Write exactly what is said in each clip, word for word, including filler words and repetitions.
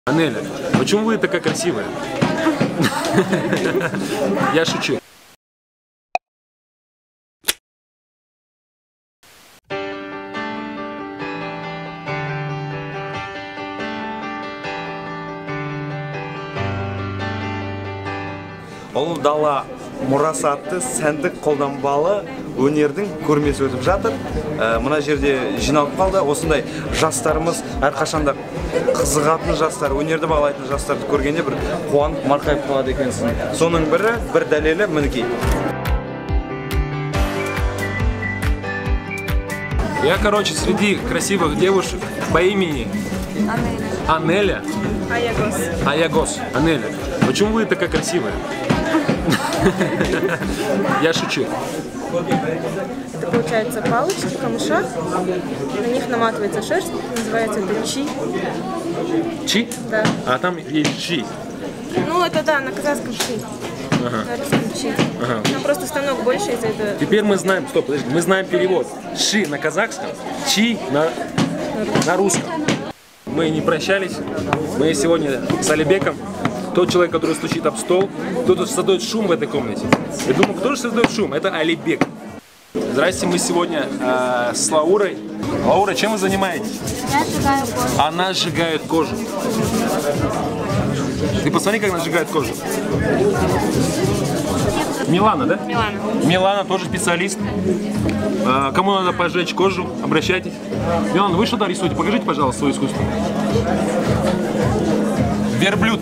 Анеля, почему вы такая красивая? Я шучу. Ұлы дала мұрасы атты сәндік қолданбалы өнердің көрмесі өтіп жатыр. Мына жерде жиналып қалды. Осындай жастарымыз, әрқашанда қызығатын жастар, өнерді бағалайтын жастарды көргенде бір қуанып марқайып қалады екенсің. Соның бірі, бір дәлелі мінекей. Я, короче, среди красивых девушек по имени Анеля. Аягос. Аягос. Анеля, почему вы такая красивая? Я шучу. Это получается палочки, камыша, на них наматывается шерсть, называется это чи. Чи? Да. А там есть чи. Ну это да, на казахском чи. Ага. На русском чи. Ага. Там просто станок больше из-за этого. Теперь мы знаем, стоп, подожди, мы знаем перевод. Ши на казахском, чи на, на русском. Мы не прощались, мы сегодня с Алибеком. Тот человек, который стучит об стол, кто-то создает шум в этой комнате. Я думаю, кто же создает шум? Это Алибек. Здрасте, мы сегодня э, с Лаурой. Лаура, чем вы занимаетесь? Я сжигаю кожу. Она сжигает кожу. Ты посмотри, как она сжигает кожу. Милана, да? Милана. Милана тоже специалист. Э, кому надо пожечь кожу, обращайтесь. Милана, вы что-то рисуете? Покажите, пожалуйста, свое искусство. Верблюд.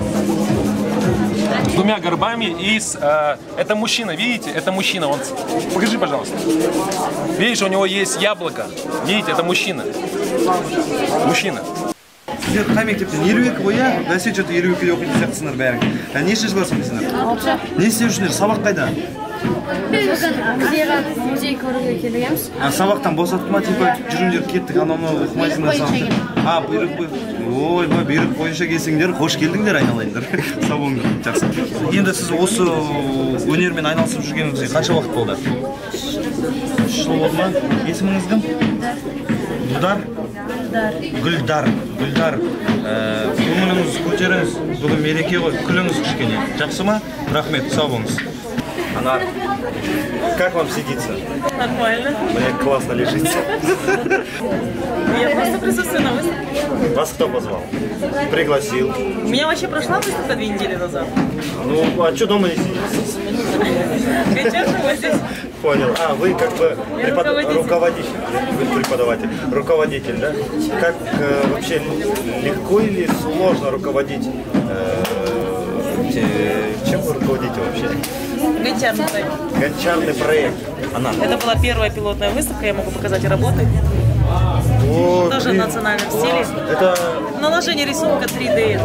С двумя горбами и с... Э, это мужчина, видите? Это мужчина. Он... Покажи, пожалуйста. Видишь, у него есть яблоко. Видите, это мужчина. Мужчина. Сіздер қай мектептен? елу екі ғой, иә? Бәсе что-то елу екіде оқитын сияқтысыңдар бәрің. Неше жылдасың сендер? Алты. Не істеп жүрсіңдер? Сабақ қайда? Музейға музей көруге келгенбіз. Сабақтан босатты ма, типа жүріңдер кеттік, анау оқымайсыңдар сабақты. А, бұйрық бойынша. Ойбай, бұйрық бойынша келсеңдер, қош келдіңдер, айналайындар. Сау болыңдар. Жақсы. Енді сіз осы өнермен айналысып жүргеніңізге қанша уақыт болды? үш жыл болды ма? Есіміңіз кім? Гүлдар? Гүлдар. Гүлдар. Көңіліңіз көтеріңіз. Бүгін мереке ғой, күліңіз кішкене. Жақсы ма? Рахмет, сау болыңыз. Анар, как вам сидится? Нормально. Мне классно лежится. Я просто присутствую на выставке. Вас кто позвал? Пригласил. У меня вообще прошла выставка две недели назад. Ну, а что дома не сидите? Вечером здесь. Понял. А, вы как бы препод... руководитель. руководитель. Вы преподаватель. Руководитель, да? Как э, вообще легко или сложно руководить? Э, чем вы руководите вообще? Гончарный проект. Гончарный проект. Она. Это была первая пилотная выставка, я могу показать и работы. О, Тоже в блин. национальном стиле. Это... Наложение рисунка три дэ.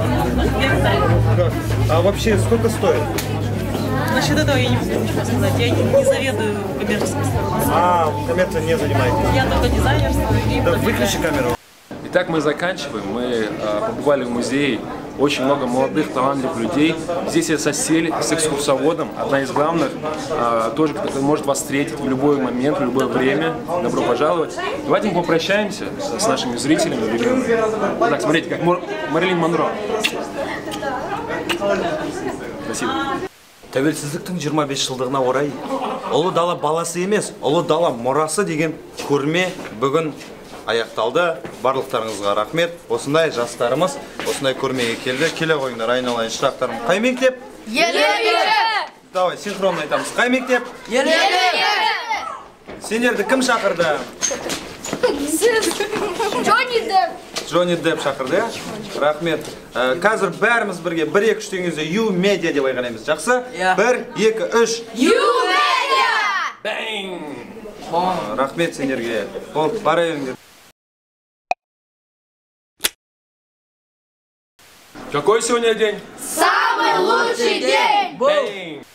А вообще сколько стоит? Насчет этого я не могу ничего сказать. Я не заведую коммерческой стороной. А, коммерцией не занимаетесь? Я только дизайнерство и Да, выключи камеру. Итак, мы заканчиваем. Мы э, побывали в музее. Очень много молодых, талантливых людей. Здесь я сосед с экскурсоводом, одна из главных, э, тоже который может вас встретить в любой момент, в любое время. Добро пожаловать. Давайте мы попрощаемся с нашими зрителями. Так, смотрите, как Мор... Мэрилин Монро. Спасибо. Тәуелсіздіктің жиырма бес жылдығына орай ұлы дала баласы емес, ұлы дала мұрасы деген көрме бүгін аяқталды. Барлықтарыңызға рахмет. Осындай жастарымыз осындай көрмеге келді. Келе қойыңдар, айналайын шырақтарым. Қай мектеп? Елу екі. Давай, синхронно айтамыз. Қай мектеп? Елу екі. Сендерді кім шақырды? Сіз Джонни Депп. Джонни Депп шақырды, иә? Рахмет. Қазір бәріміз бірге бір екі үш деген кезде Ю медиа деп айқайлаймыз. Жақсы? бір екі үш. Ю медиа. Бэнг! Рахмет сендерге. Болды, бара беріңдер. Какой сегодня день? Самый лучший день. Бэнг!